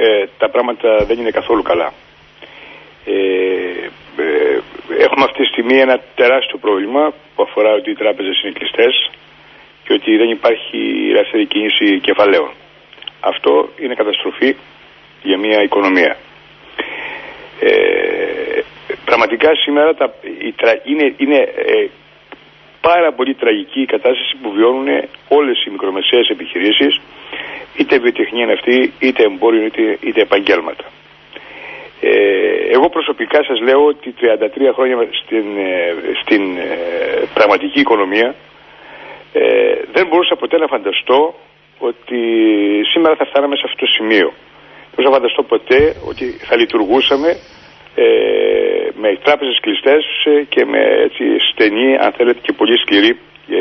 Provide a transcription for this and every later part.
τα πράγματα δεν είναι καθόλου καλά. Έχουμε αυτή τη στιγμή ένα τεράστιο πρόβλημα που αφορά ότι οι τράπεζες είναι κλειστές και ότι δεν υπάρχει ελεύθερη κίνηση κεφαλαίων. Αυτό είναι καταστροφή για μια οικονομία. Πραγματικά σήμερα είναι πάρα πολύ τραγική η κατάσταση που βιώνουν όλες οι μικρομεσαίες επιχειρήσεις, είτε βιοτεχνία είναι αυτή, είτε εμπόριο, είτε επαγγέλματα. Εγώ προσωπικά σας λέω ότι 33 χρόνια στην πραγματική οικονομία δεν μπορούσα ποτέ να φανταστώ ότι σήμερα θα φτάναμε σε αυτό το σημείο. Δεν μπορούσα να φανταστώ ποτέ ότι θα λειτουργούσαμε με τράπεζες κλειστές και με έτσι στενή, αν θέλετε, και πολύ σκληρή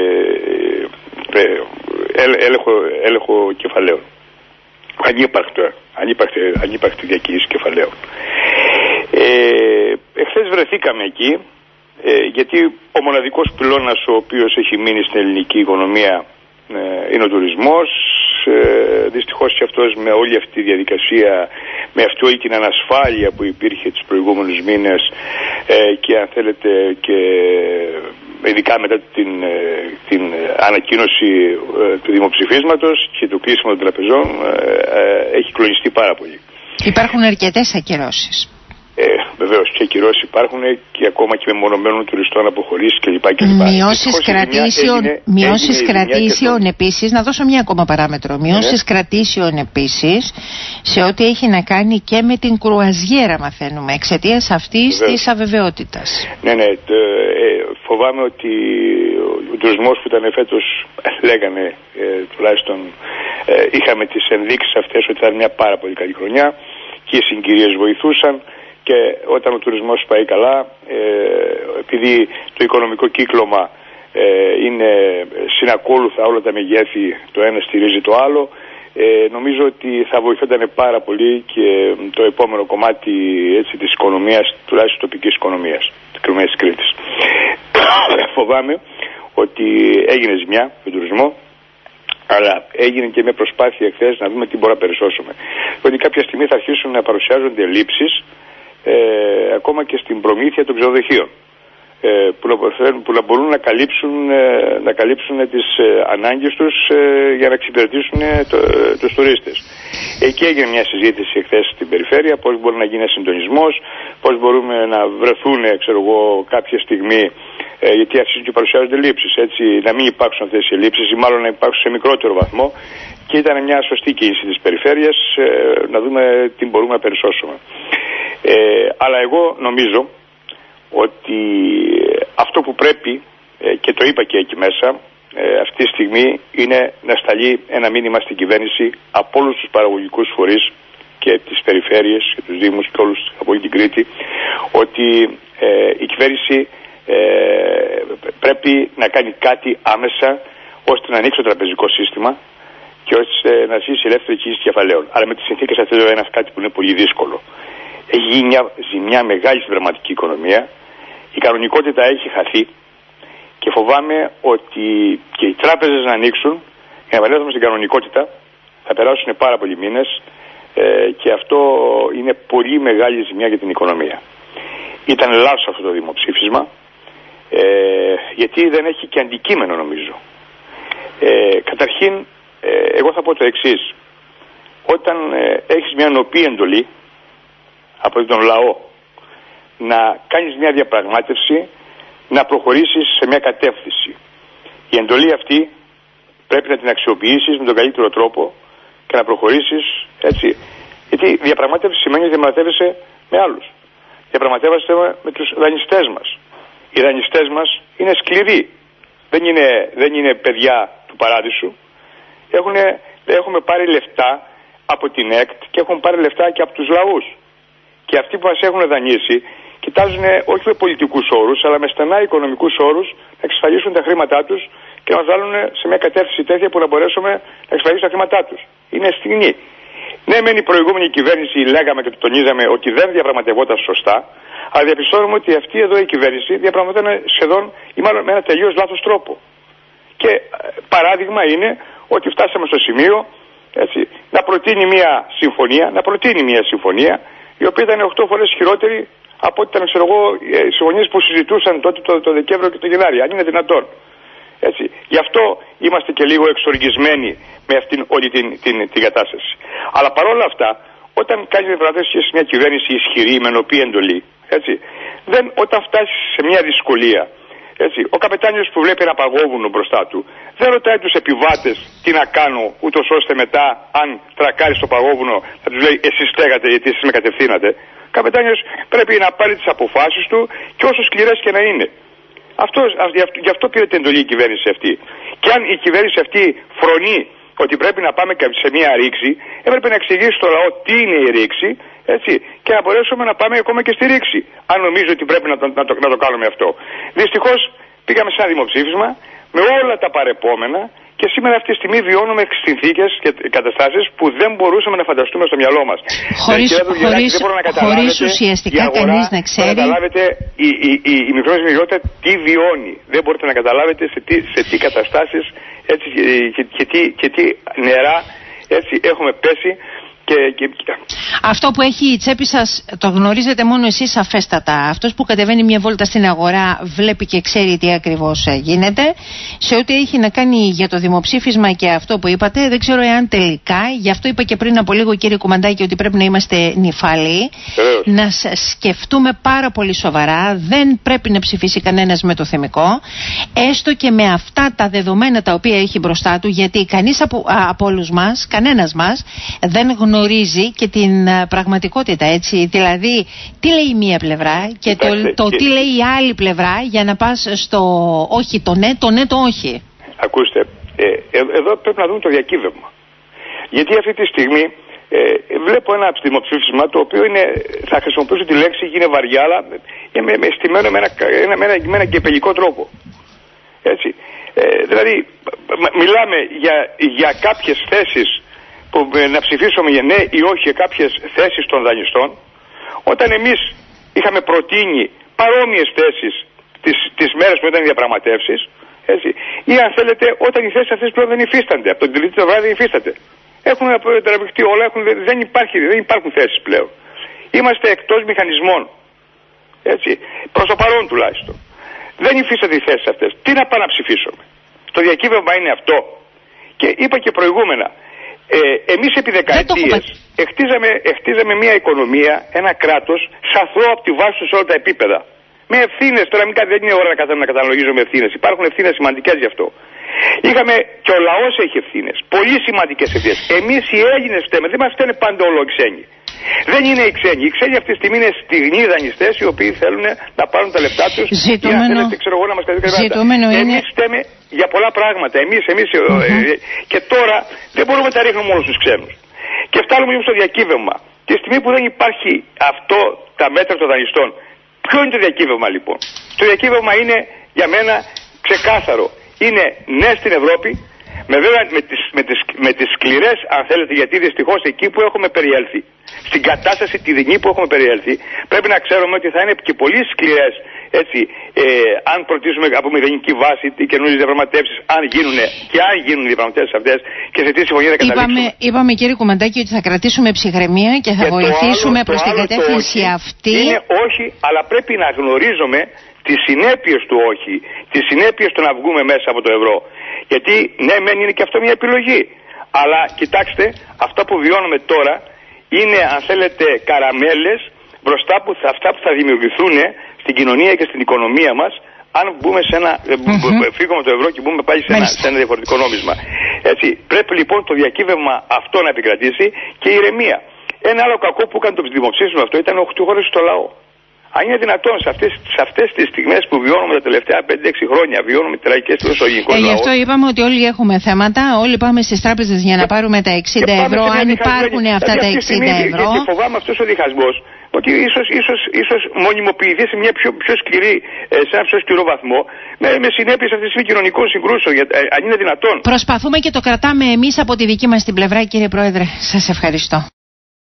έλεγχο κεφαλαίων. Ανύπαρκτη διακίνηση κεφαλαίων. Εχθές βρεθήκαμε εκεί, γιατί ο μοναδικός πυλώνας ο οποίος έχει μείνει στην ελληνική οικονομία είναι ο τουρισμός. Δυστυχώς και αυτός, με όλη αυτή τη διαδικασία, με αυτή όλη την ανασφάλεια που υπήρχε τους προηγούμενους μήνες και αν θέλετε και ειδικά μετά την ανακοίνωση του δημοψηφίσματος και το κλείσιμο των τραπεζών, έχει κλονιστεί πάρα πολύ. Υπάρχουν αρκετές ακυρώσεις. Βεβαίως και ακυρώσεις υπάρχουν και ακόμα και μεμονωμένων τουριστών αποχωρήσεις κλπ. Μειώσεις κρατήσεων επίσης, να δώσω μια ακόμα παράμετρο. Μειώσεις κρατήσεων επίσης σε ό,τι έχει να κάνει και με την κρουαζιέρα, μαθαίνουμε, εξαιτίας αυτής της αβεβαιότητας. Ναι, φοβάμαι ότι ο τουρισμός που ήταν φέτος, λέγανε τουλάχιστον, είχαμε τις ενδείξεις αυτές ότι θα είναι μια πάρα πολύ καλή χρονιά και οι συγκυρίες βοηθούσαν. Και όταν ο τουρισμός πάει καλά, επειδή το οικονομικό κύκλωμα είναι συνακόλουθα όλα τα μεγέθη, το ένα στηρίζει το άλλο, νομίζω ότι θα βοηθόταν πάρα πολύ και το επόμενο κομμάτι, έτσι, της οικονομίας, τουλάχιστον της τοπικής οικονομίας, της Κρυμαίας Κρήτης. Φοβάμαι ότι έγινε ζημιά στον τουρισμό, αλλά έγινε και μια προσπάθεια εχθές να δούμε τι μπορούμε να περισσώσουμε. Ότι κάποια στιγμή θα αρχίσουν να παρουσιάζονται ελλείψεις ακόμα και στην προμήθεια των ξενοδοχείων, που να μπορούν να καλύψουν τις ανάγκες τους για να εξυπηρετήσουν τους τουρίστες. Εκεί έγινε μια συζήτηση εχθές στην περιφέρεια, πώς μπορεί να γίνει συντονισμός, πώς μπορούμε να βρεθούν, κάποια στιγμή, γιατί αρχίζουν και παρουσιάζονται λήψεις, έτσι, να μην υπάρξουν αυτές οι λήψεις ή μάλλον να υπάρξουν σε μικρότερο βαθμό, και ήταν μια σωστή κίνηση της περιφέρειας να δούμε τι μπορούμε να περισσώσουμε. Αλλά εγώ νομίζω ότι αυτό που πρέπει, και το είπα και εκεί μέσα, αυτή τη στιγμή είναι να σταλεί ένα μήνυμα στην κυβέρνηση από όλους τους παραγωγικούς φορείς και τις περιφέρειες και τους δήμους και όλους από όλη την Κρήτη, ότι η κυβέρνηση πρέπει να κάνει κάτι άμεσα ώστε να ανοίξει το τραπεζικό σύστημα και ώστε να ζήσει ελεύθερη κίνηση κεφαλαίων. Αλλά με τις συνθήκες αυτές είναι κάτι που είναι πολύ δύσκολο. Έχει γίνει μια ζημιά μεγάλη στην πραγματική οικονομία, η κανονικότητα έχει χαθεί και φοβάμαι ότι και οι τράπεζες να ανοίξουν για να επανέλθουμε στην κανονικότητα θα περάσουν πάρα πολλοί μήνες και αυτό είναι πολύ μεγάλη ζημιά για την οικονομία. Ήταν λάθος αυτό το δημοψήφισμα, γιατί δεν έχει και αντικείμενο, νομίζω. Καταρχήν, εγώ θα πω το εξής. Όταν έχεις μια νοπή εντολή από τον λαό να κάνεις μια διαπραγμάτευση, να προχωρήσεις σε μια κατεύθυνση, η εντολή αυτή πρέπει να την αξιοποιήσεις με τον καλύτερο τρόπο και να προχωρήσεις, έτσι. Γιατί διαπραγμάτευση σημαίνει ότι διαπραγματεύεσαι με άλλους. Διαπραγματεύεσαι με τους δανειστές μας. Οι δανειστές μας είναι σκληροί. Δεν είναι παιδιά του παράδεισου. Έχουμε πάρει λεφτά από την ΕΚΤ και έχουν πάρει λεφτά και από τους λαούς. Και αυτοί που μας έχουν δανείσει κοιτάζουν όχι με πολιτικούς όρους, αλλά με στενά οικονομικούς όρους να εξασφαλίσουν τα χρήματά τους και να μας βάλουν σε μια κατεύθυνση τέτοια που να μπορέσουμε να εξασφαλίσουμε τα χρήματά τους. Είναι στιγμή. Ναι, μεν η προηγούμενη κυβέρνηση, λέγαμε και το τονίζαμε, ότι δεν διαπραγματευόταν σωστά, αλλά διαπιστώνουμε ότι αυτή εδώ η κυβέρνηση διαπραγματεύεται σχεδόν ή μάλλον με ένα τελείως λάθος τρόπο. Και παράδειγμα είναι ότι φτάσαμε στο σημείο, έτσι, να προτείνει μια συμφωνία η οποία ήταν 8 φορές χειρότερη από ό,τι ήταν, ξέρω εγώ, οι συμφωνίες που συζητούσαν τότε το Δεκέμβριο και το Γενάρη. Αν είναι δυνατόν. Έτσι. Γι' αυτό είμαστε και λίγο εξοργισμένοι με αυτήν όλη την κατάσταση. Αλλά παρόλα αυτά, όταν κάνει διαπραγματεύσεις σε μια κυβέρνηση ισχυρή, με ενωπή εντολή, έτσι, όταν φτάσει σε μια δυσκολία, έτσι, ο καπετάνιος που βλέπει ένα παγόβουνο μπροστά του, δεν ρωτάει τους επιβάτες τι να κάνω, ούτως ώστε μετά, αν τρακάρει στο παγόβουνο, θα τους λέει εσείς στέγατε γιατί εσείς με κατευθύνατε. Ο καπετάνιος πρέπει να πάρει τις αποφάσεις του και όσο σκληρές και να είναι. Γι' αυτό πήρε την εντολή η κυβέρνηση αυτή. Και αν η κυβέρνηση αυτή φρονεί ότι πρέπει να πάμε σε μια ρήξη, έπρεπε να εξηγήσει στο λαό τι είναι η ρήξη, έτσι, και να μπορέσουμε να πάμε ακόμα και στη ρήξη. Αν νομίζω ότι πρέπει να το κάνουμε αυτό. Δυστυχώς πήγαμε σε ένα δημοψήφισμα με όλα τα παρεπόμενα και σήμερα αυτή τη στιγμή βιώνουμε συνθήκες και καταστάσεις που δεν μπορούσαμε να φανταστούμε στο μυαλό μας. Χωρίς ουσιαστικά κανείς να ξέρει. Να καταλάβετε η μικρότερη μειότητα τι βιώνει. Δεν μπορείτε να καταλάβετε σε τι καταστάσεις, έτσι, και τι νερά, έτσι, έχουμε πέσει. Αυτό που έχει η τσέπη σας το γνωρίζετε μόνο εσείς σαφέστατα. Αυτός που κατεβαίνει μια βόλτα στην αγορά βλέπει και ξέρει τι ακριβώς γίνεται. Σε ό,τι έχει να κάνει για το δημοψήφισμα και αυτό που είπατε, δεν ξέρω εάν τελικά, γι' αυτό είπα και πριν από λίγο κύριε Κουμαντάκη ότι πρέπει να είμαστε νηφάλιοι, να σκεφτούμε πάρα πολύ σοβαρά. Δεν πρέπει να ψηφίσει κανένας με το θυμικό, έστω και με αυτά τα δεδομένα τα οποία έχει μπροστά του, γιατί κανείς από όλους μας, κανένας μας δεν γνωρίζει και την πραγματικότητα, έτσι. Δηλαδή, τι λέει η μία πλευρά και το τι λέει η άλλη πλευρά για να πας στο όχι το ναι, το όχι. Ακούστε, εδώ πρέπει να δούμε το διακύβευμα. Γιατί αυτή τη στιγμή βλέπω ένα δημοψήφισμα το οποίο είναι, θα χρησιμοποιήσω τη λέξη, είναι βαριά, αλλά είναι στημένο με ένα γκεπελικό τρόπο. Έτσι. Δηλαδή, μιλάμε για κάποιες θέσεις που να ψηφίσουμε για ναι ή όχι για κάποιες θέσεις των δανειστών, όταν εμείς είχαμε προτείνει παρόμοιες θέσεις τις μέρες που ήταν διαπραγματεύσεις, έτσι, ή αν θέλετε όταν οι θέσεις αυτές πλέον δεν υφίστανται, από τον Τρίτη το βράδυ υφίστανται. Έχουν τραβηχτεί όλα, δεν υπάρχουν θέσεις πλέον. Είμαστε εκτός μηχανισμών, έτσι, προς το παρόν τουλάχιστον. Δεν υφίστανται οι θέσεις αυτές. Τι να πάμε να ψηφίσουμε. Το διακύβευμα είναι αυτό. Και είπα και προηγούμενα, εμείς επί δεκαετίες χτίζαμε μια οικονομία, ένα κράτος σαθρό από τη βάση σε όλα τα επίπεδα. Με ευθύνες, τώρα δεν είναι ώρα να καταλογίζουμε ευθύνες. Υπάρχουν ευθύνες σημαντικές γι' αυτό. Και ο λαός έχει ευθύνες. Πολύ σημαντικές ευθύνες. Εμείς οι Έλληνες φταίμε, δεν μας φταίνε πάντα όλο οι ξένοι. Δεν είναι οι ξένοι. Οι ξένοι αυτή τη στιγμή είναι στιγνοί δανειστές οι οποίοι θέλουν να πάρουν τα λεφτά τους για να θέλετε, ξέρω εγώ, να μας κατηγορήσουν. Εμείς φταίμε για πολλά πράγματα. Και τώρα δεν μπορούμε να τα ρίχνουμε όλους τους ξένους. Και φτάνουμε στο διακύβευμα. Τη στιγμή που δεν υπάρχει αυτό τα μέτρα των δανειστών, ποιο είναι το διακύβευμα λοιπόν? Το διακύβευμα είναι για μένα ξεκάθαρο. Είναι ναι στην Ευρώπη, με τις σκληρές, αν θέλετε, γιατί δυστυχώς εκεί που έχουμε περιέλθει, στην κατάσταση τη δεινή που έχουμε περιέλθει, πρέπει να ξέρουμε ότι θα είναι και πολύ σκληρές, έτσι, αν προτίσουμε από μηδενική βάση οι καινούριες διαπραγματεύσεις, αν γίνουν οι διαπραγματεύσεις αυτές και σε τι συμφωνία θα καταλήξουμε. Είπαμε κύριε Κουμαντάκη ότι θα κρατήσουμε ψυχραιμία και θα βοηθήσουμε προς την κατεύθυνση αυτή. Είναι όχι, αλλά πρέπει να γνωρίζουμε τις συνέπειες του όχι, τις συνέπειες του να βγούμε μέσα από το ευρώ. Γιατί ναι, μεν είναι και αυτό μια επιλογή. Αλλά κοιτάξτε, αυτά που βιώνουμε τώρα είναι, αν θέλετε, καραμέλες μπροστά από αυτά που θα δημιουργηθούν στην κοινωνία και στην οικονομία μας, αν μπούμε φύγουμε από το ευρώ και μπούμε πάλι σε ένα διαφορετικό νόμισμα. Έτσι, πρέπει λοιπόν το διακύβευμα αυτό να επικρατήσει και η ηρεμία. Ένα άλλο κακό που έκανε το δημοψήφισμα αυτό ήταν ότι χώρισε στο λαό. Αν είναι δυνατόν σε αυτές τις στιγμές που βιώνουμε τα τελευταία 5-6 χρόνια, βιώνουμε τραγικές στιγμές στο ελληνικό λαό. Γι' αυτό είπαμε ότι όλοι έχουμε θέματα, όλοι πάμε στις τράπεζες για να πάρουμε τα 60 ευρώ, αν υπάρχουν αυτά τα 60 ευρώ. Και φοβάμαι αυτός ο διχασμός, ότι ίσως μονιμοποιηθεί σε μια πιο σκληρή, σε ένα πιο σκληρό βαθμό, με συνέπειες αυτής της κοινωνικών συγκρούσεων, αν είναι δυνατόν. Προσπαθούμε και το κρατάμε εμείς από τη δική μας την πλευρά, κύριε Πρόεδρε. Σας ευχαριστώ.